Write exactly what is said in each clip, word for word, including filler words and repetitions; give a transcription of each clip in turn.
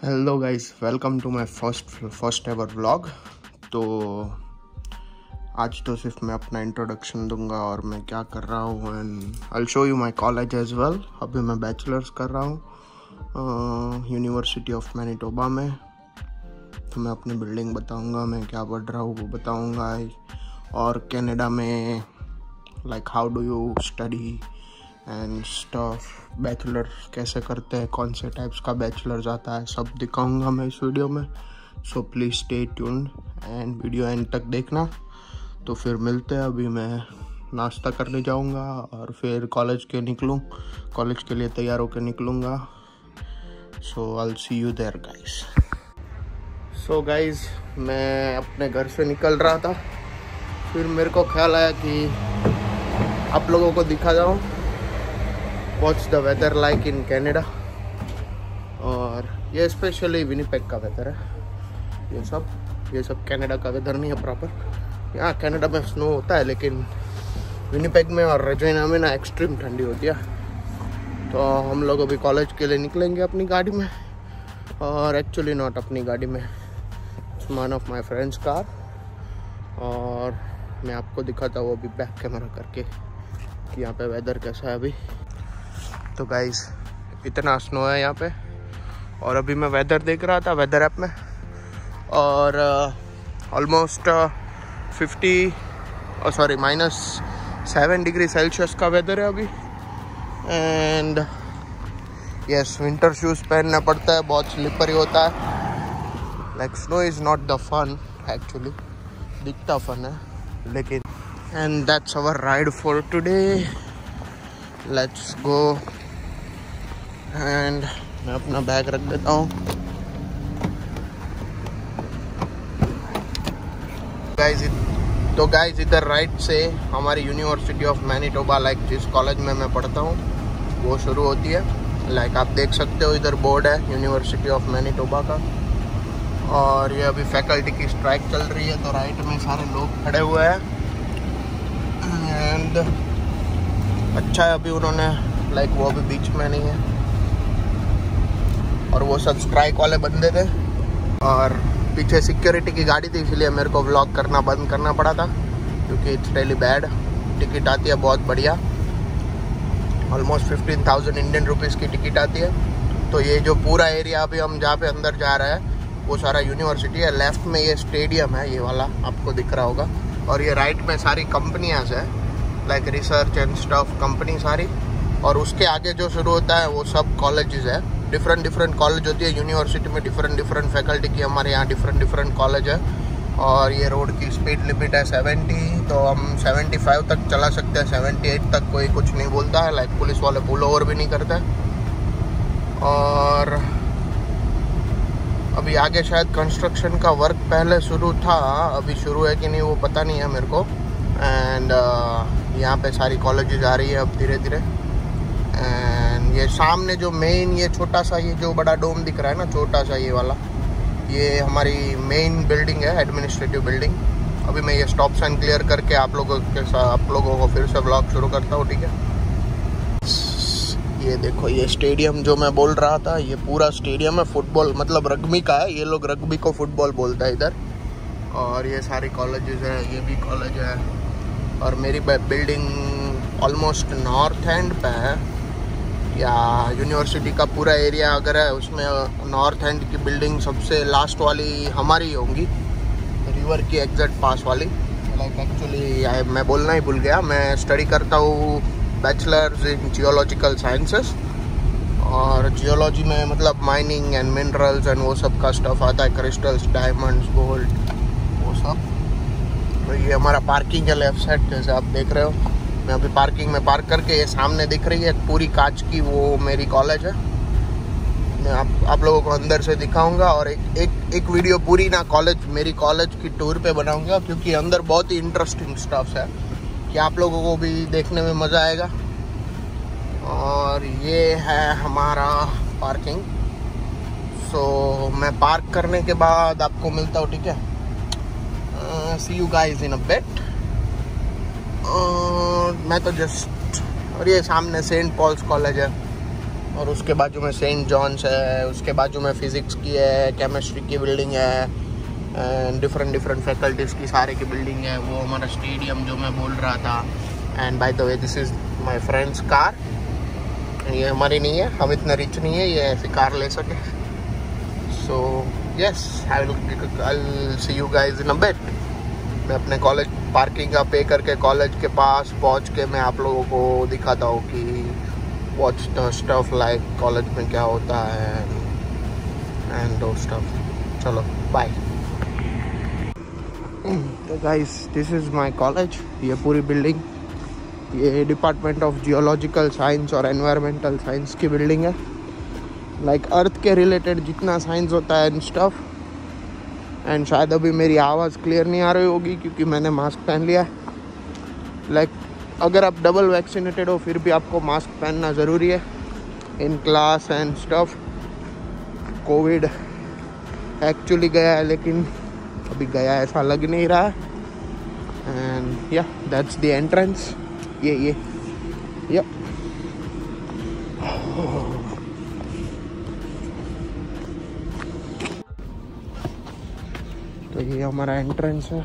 Hello guys, welcome to my first first ever vlog. तो आज तो सिर्फ मैं अपना इंट्रोडक्शन दूंगा और मैं क्या कर रहा हूँ, and I show you my college as well. अभी मैं बैचलर्स कर रहा हूँ यूनिवर्सिटी ऑफ मैनिटोबा में। तो मैं अपनी बिल्डिंग बताऊंगा, मैं क्या पढ़ रहा हूँ वो बताऊंगा, और कनाडा में like how do you study and stuff, bachelor कैसे करते हैं, कौन से टाइप्स का बैचलर जाता है, सब दिखाऊंगा मैं इस वीडियो में। So please stay tuned and video end तक देखना। तो फिर मिलते हैं। अभी मैं नाश्ता करने जाऊंगा और फिर कॉलेज के निकलूँ कॉलेज के लिए तैयार होकर निकलूँगा। So I will see you there guys. So guys, मैं अपने घर से निकल रहा था, फिर मेरे को ख्याल आया कि आप लोगों को दिखा जाऊँ what's the weather like in Canada. और ये स्पेशली विनिपेग का वेदर है। ये सब ये सब कनाडा का वेदर नहीं है प्रॉपर। यहाँ कनाडा में स्नो होता है, लेकिन विनिपेग में और रेजिना में ना एक्सट्रीम ठंडी होती है। तो हम लोग अभी कॉलेज के लिए निकलेंगे अपनी गाड़ी में, और एक्चुअली नॉट अपनी गाड़ी में, it's one of my friends car. और मैं आपको दिखाता हूँ अभी बैक कैमरा करके कि यहाँ पे वेदर कैसा है अभी। तो गाइस, इतना स्नो है यहाँ पे, और अभी मैं वेदर देख रहा था वेदर ऐप में, और almost fifty sorry minus seven degree celsius का वेदर है अभी। एंड यस, विंटर शूज़ पहनना पड़ता है, बहुत स्लिपरी होता है। Like snow is not the fun actually, दिखता फन है लेकिन। And that's our ride for today, let's go. And मैं अपना बैग रख देता हूँ। गाइस तो गाइस इधर राइट से हमारी यूनिवर्सिटी ऑफ मैनिटोबा, लाइक जिस कॉलेज में मैं पढ़ता हूँ, वो शुरू होती है। लाइक आप देख सकते हो, इधर बोर्ड है यूनिवर्सिटी ऑफ मैनिटोबा का। और ये अभी फैकल्टी की स्ट्राइक चल रही है, तो राइट में सारे लोग खड़े हुए हैं। एंड अच्छा है, अभी उन्होंने लाइक वो अभी बीच में नहीं है, और वो सब स्ट्राइक वाले बंदे थे, और पीछे सिक्योरिटी की गाड़ी थी, इसलिए मेरे को व्लॉग करना बंद करना पड़ा था, क्योंकि इट्स रियली बैड। टिकट आती है बहुत बढ़िया, almost fifteen thousand Indian rupees की टिकट आती है। तो ये जो पूरा एरिया अभी हम जहाँ पे अंदर जा रहे हैं वो सारा यूनिवर्सिटी है। लेफ्ट में ये स्टेडियम है, ये वाला आपको दिख रहा होगा, और ये राइट में सारी कंपनियाँ है, like research and stuff company सारी। और उसके आगे जो शुरू होता है वो सब कॉलेजेस है, डिफरेंट डिफरेंट कॉलेज होती है यूनिवर्सिटी में, डिफरेंट डिफरेंट फैकल्टी की। हमारे यहाँ डिफरेंट डिफरेंट कॉलेज है। और ये रोड की स्पीड लिमिट है सेवेंटी, तो हम सेवेंटी फाइव तक चला सकते हैं, सेवेंटी एट तक कोई कुछ नहीं बोलता है। लाइक पुलिस वाले पुल ओवर भी नहीं करते। और अभी आगे शायद कंस्ट्रक्शन का वर्क पहले शुरू था, अभी शुरू है कि नहीं वो पता नहीं है मेरे को। एंड uh, यहाँ पे सारी कॉलेजेस आ रही है अब धीरे धीरे। एंड ये सामने जो मेन, ये छोटा सा, ये जो बड़ा डोम दिख रहा है ना, छोटा सा ये वाला, ये हमारी मेन बिल्डिंग है, एडमिनिस्ट्रेटिव बिल्डिंग। अभी मैं ये स्टॉप साइन क्लियर करके आप लोगों के साथ आप लोगों को फिर से व्लॉग शुरू करता हूँ, ठीक है। ये देखो, ये स्टेडियम जो मैं बोल रहा था, ये पूरा स्टेडियम है, फुटबॉल मतलब रग्बी का है। ये लोग रग्बी को फुटबॉल बोलता है इधर। और ये सारी कॉलेजेस है, ये भी कॉलेज है। और मेरी बिल्डिंग ऑलमोस्ट नॉर्थ एंड पे है, या यूनिवर्सिटी का पूरा एरिया अगर है उसमें नॉर्थ एंड की बिल्डिंग सबसे लास्ट वाली हमारी होंगी, रिवर की एग्जैक्ट पास वाली। लाइक एक्चुअली मैं बोलना ही भूल गया, मैं स्टडी करता हूँ बैचलर्स इन जियोलॉजिकल साइंसेस। और जियोलॉजी में मतलब माइनिंग एंड मिनरल्स एंड वो सब का स्टफ आता है, क्रिस्टल्स, डायमंड्स, गोल्ड, वो सब। तो ये हमारा पार्किंग है लेफ्ट साइड, जैसे आप देख रहे हो। मैं अभी पार्किंग में पार्क करके, ये सामने दिख रही है पूरी कांच की, वो मेरी कॉलेज है। मैं आप आप लोगों को अंदर से दिखाऊंगा, और एक एक एक वीडियो पूरी ना कॉलेज मेरी कॉलेज की टूर पे बनाऊंगा, क्योंकि अंदर बहुत ही इंटरेस्टिंग स्टफ है कि आप लोगों को भी देखने में मज़ा आएगा। और ये है हमारा पार्किंग। सो मैं पार्क करने के बाद आपको मिलता हूँ, ठीक है। See you guys in a bit. मैं तो जस्ट, और ये सामने सेंट पॉल्स कॉलेज है, और उसके बाजू में सेंट जॉन्स है, उसके बाजू में फिज़िक्स की है, केमिस्ट्री की बिल्डिंग है, एंड डिफरेंट डिफरेंट फैकल्टीज़ की सारे की बिल्डिंग है। वो हमारा स्टेडियम जो मैं बोल रहा था। And by the way this is my friends car. ये हमारी नहीं है, हम इतने रिच नहीं है ये ऐसी कार ले सके। So yes, I will I see you guys in a bit. मैं अपने कॉलेज पार्किंग का पे करके कॉलेज के पास पहुंच के मैं आप लोगों को दिखाता हूँ कि what's the stuff like, college में क्या होता है एंड दो स्टफ। चलो बाय। तो guys this is my college. ये पूरी बिल्डिंग ये डिपार्टमेंट ऑफ जियोलॉजिकल साइंस और एनवायरमेंटल साइंस की बिल्डिंग है। लाइक like अर्थ के रिलेटेड जितना साइंस होता है एंड स्टफ। एंड शायद अभी मेरी आवाज़ क्लियर नहीं आ रही होगी क्योंकि मैंने मास्क पहन लिया। लाइक like, अगर आप डबल वैक्सीनेटेड हो फिर भी आपको मास्क पहनना ज़रूरी है in class and stuff. Covid actually गया है लेकिन अभी गया ऐसा लग नहीं रहा। एंड या दैट्स द एंट्रेंस। ये ये या तो ये हमारा एंट्रेंस है।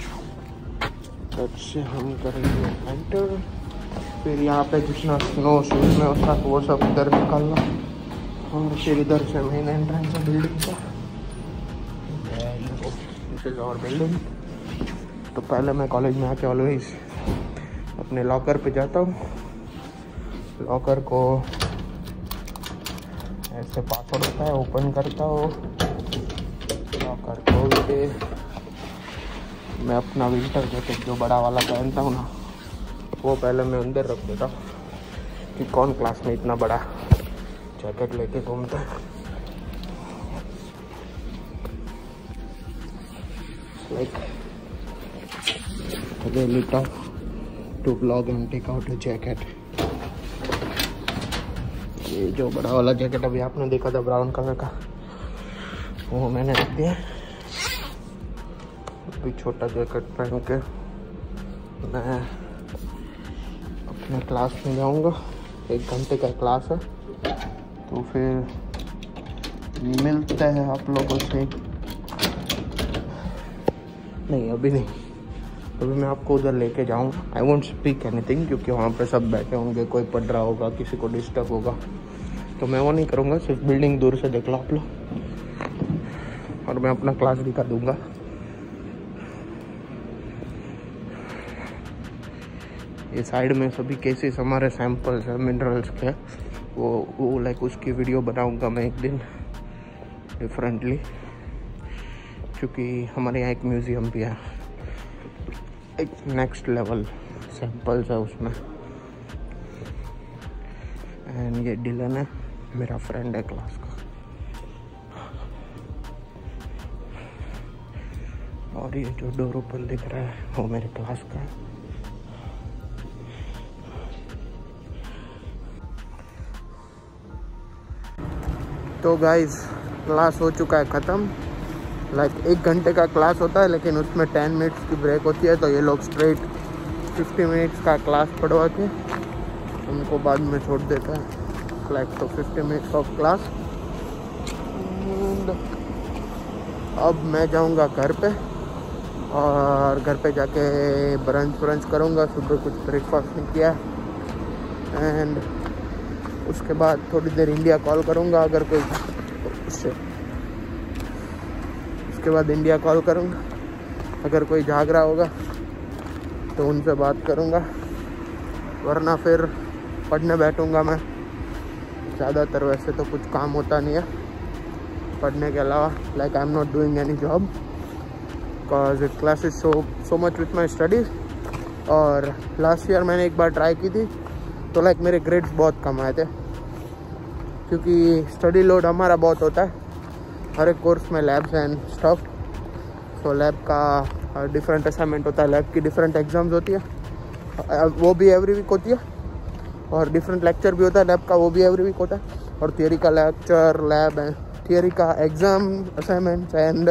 से हम करेंगे एंटर। फिर यहाँ पे जितना स्नो शूज में होता है वो सब इधर निकालना और फिर इधर से मेन एंट्रेंस है बिल्डिंग का। This is our building. तो पहले मैं कॉलेज में आके ऑलवेज अपने लॉकर पे जाता हूँ। लॉकर को ऐसे पासवर्ड होता है, ओपन करता हूँ। लॉकर खोल के मैं अपना विंटर जैकेट जो बड़ा वाला पहनता हूँ ना वो पहले मैं अंदर रख देता हूँ कि कौन क्लास में इतना बड़ा जैकेट लेके घूमता है। Like really tough to vlog and take out a jacket। ये जो बड़ा वाला जैकेट अभी आपने देखा था ब्राउन कलर का वो मैंने रख दिया। अभी छोटा जैकेट पहन के मैं अपने क्लास में जाऊंगा। एक घंटे का क्लास है तो फिर मिलते हैं आप लोगों से। नहीं अभी नहीं, अभी मैं आपको उधर लेके जाऊंगा। आई वोंट स्पीक एनीथिंग क्योंकि वहाँ पे सब बैठे होंगे, कोई पढ़ रहा होगा, किसी को डिस्टर्ब होगा, तो मैं वो नहीं करूँगा। सिर्फ बिल्डिंग दूर से देख लो आप लोग और मैं अपना क्लास दिखा दूँगा। ये साइड में सभी केसेस हमारे सैंपल्स हैं मिनरल्स के, वो वो लाइक उसकी वीडियो बनाऊँगा मैं एक दिन डिफरेंटली, क्योंकि हमारे यहाँ एक म्यूज़ियम भी है, एक नेक्स्ट लेवल सैंपल्स है उसमें। एंड ये डिलन है, मेरा फ्रेंड है क्लास का। और ये जो डोर ओपन दिख रहा है वो मेरे क्लास का है। तो गाइस क्लास हो चुका है ख़त्म। लाइक like, एक घंटे का क्लास होता है लेकिन उसमें टेन मिनट्स की ब्रेक होती है, तो ये लोग स्ट्रेट फिफ्टी मिनट्स का क्लास पढ़वा के उनको बाद में छोड़ देता है। लाइक तो फिफ्टी मिनट्स ऑफ क्लास। अब मैं जाऊंगा घर पे और घर पे जाके ब्रंच ब्रंच करूंगा। सुबह कुछ ब्रेकफास्ट नहीं किया एंड उसके बाद थोड़ी देर इंडिया कॉल करूंगा अगर कोई उससे उसके बाद इंडिया कॉल करूँगा। अगर कोई जाग रहा होगा तो उनसे बात करूँगा, वरना फिर पढ़ने बैठूँगा मैं। ज़्यादातर वैसे तो कुछ काम होता नहीं है पढ़ने के अलावा। Like I am not doing any job because it class is so so much with my studies. और लास्ट ईयर मैंने एक बार ट्राई की थी तो लाइक मेरे ग्रेड्स बहुत कम आए थे क्योंकि स्टडी लोड हमारा बहुत होता है हर एक कोर्स में, labs and stuff. So lab का डिफरेंट असाइनमेंट होता है, लैब की डिफरेंट एग्जाम्स होती है, वो भी एवरी वीक होती है, और डिफरेंट लेक्चर भी होता है लैब का, वो भी एवरी वीक होता है। और थियरी का लेक्चर, लैब एंड थियरी का एग्ज़ाम, असाइनमेंट्स एंड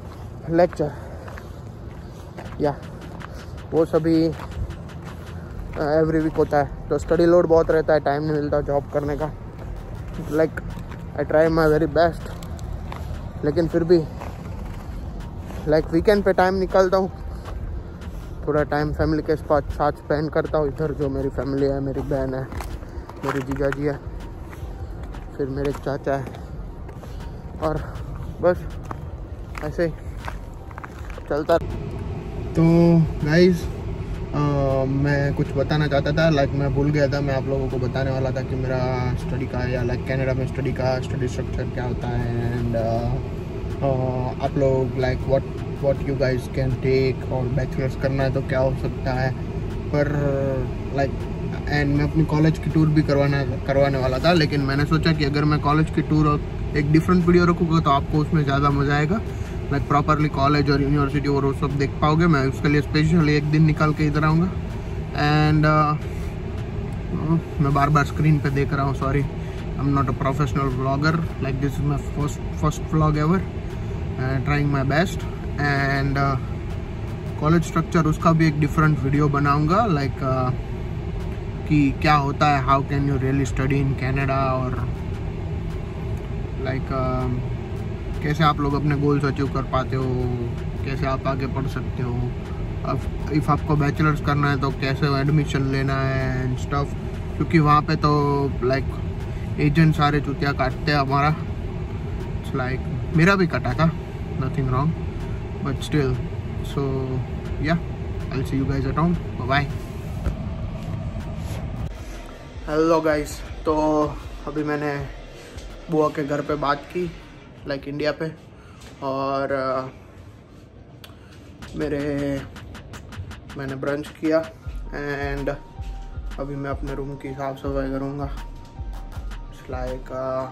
लेक्चर, या वो सभी एवरी वीक होता है, तो स्टडी लोड बहुत रहता है, टाइम नहीं मिलता जॉब करने का। Like I try my very best, लेकिन फिर भी लाइक वीकेंड पे टाइम निकालता हूँ, थोड़ा टाइम फैमिली के साथ साथ स्पेंड करता हूँ। इधर जो मेरी फैमिली है, मेरी बहन है, मेरे जीजा जी है, फिर मेरे चाचा है, और बस ऐसे ही चलता। तो गाइस मैं कुछ बताना चाहता था, लाइक मैं भूल गया था, मैं आप लोगों को बताने वाला था कि मेरा स्टडी का या लाइक कनाडा में स्टडी का स्टडी स्ट्रक्चर क्या होता है, एंड आप लोग like what what you guys can take, और बैचलर्स करना है तो क्या हो सकता है। पर लाइक एंड मैं अपनी कॉलेज की टूर भी करवाना करवाने वाला था, लेकिन मैंने सोचा कि अगर मैं कॉलेज की टूर एक डिफरेंट वीडियो रखूँगा तो आपको उसमें ज़्यादा मज़ा आएगा, लाइक प्रॉपरली कॉलेज और यूनिवर्सिटी और वो सब देख पाओगे। मैं उसके लिए स्पेशली एक दिन निकाल के इधर आऊँगा, एंड uh, मैं बार बार स्क्रीन पे देख रहा हूँ, sorry, I am not a professional vlogger, like this is my first first vlog ever, trying my best. And college structure उसका भी एक डिफरेंट वीडियो बनाऊँगा, लाइक like, uh, कि क्या होता है, how can you really study in Canada, और like like, uh, कैसे आप लोग अपने गोल्स अचीव कर पाते हो, कैसे आप आगे पढ़ सकते हो। अब इफ़ आपको बैचलर्स करना है तो कैसे एडमिशन लेना है एंड स्टफ, क्योंकि वहाँ पे तो लाइक एजेंट सारे चुतिया काटते हैं हमारा। इट्स लाइक मेरा भी कटा था, nothing wrong, but still. So yeah I will see you guys at home, bye. Hello guys, तो अभी मैंने बुआ के घर पे बात की, लाइक like इंडिया पे, और uh, मेरे मैंने ब्रंच किया, एंड अभी मैं अपने रूम की साफ सफाई करूँगा। It's like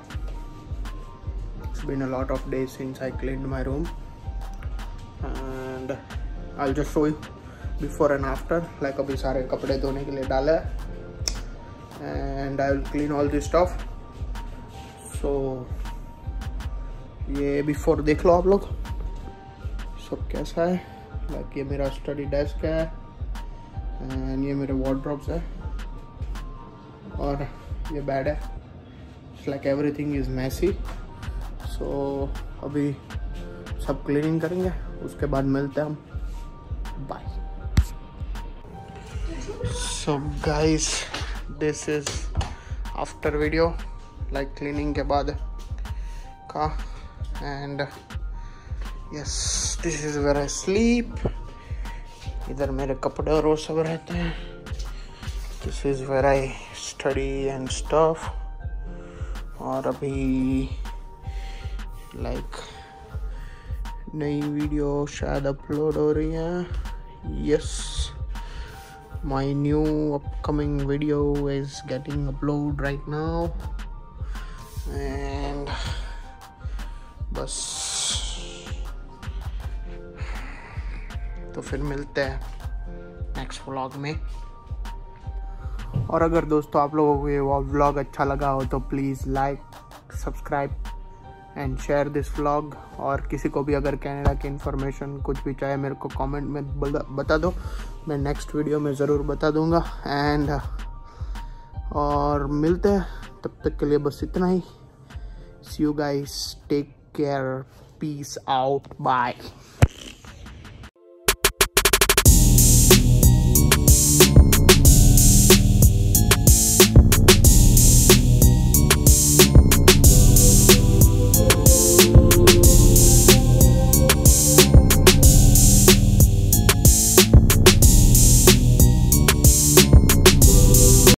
it's been a lot of days since I cleaned my room, and I will just show you before and after. Like अभी सारे कपड़े धोने के लिए डाला है, and I will clean all this stuff. So ये before देख लो आप लोग सब कैसा है। लाइक ये मेरा स्टडी डेस्क है, एंड ये मेरे वार्डरोब्स है, और ये बेड है। It's like everything is messy. So अभी सब क्लीनिंग करेंगे, उसके बाद मिलते हैं हम, बाय। So guys, this is after video, like cleaning के बाद का, and yes this is where I sleep. इधर मेरे कपड़े और वो सब रहते हैं। This is where I study and stuff. और अभी लाइक नई वीडियो शायद अपलोड हो रही है। Yes, my new upcoming video is getting uploaded right now, and बस तो फिर मिलते हैं नेक्स्ट व्लॉग में। और अगर दोस्तों आप लोगों को ये व्लॉग अच्छा लगा हो तो please like, subscribe and share this vlog. और किसी को भी अगर कनाडा की इन्फॉर्मेशन कुछ भी चाहे मेरे को कमेंट में बता दो, मैं नेक्स्ट वीडियो में ज़रूर बता दूंगा। एंड और मिलते हैं, तब तक के लिए बस इतना ही। See you guys, take care, peace out, bye.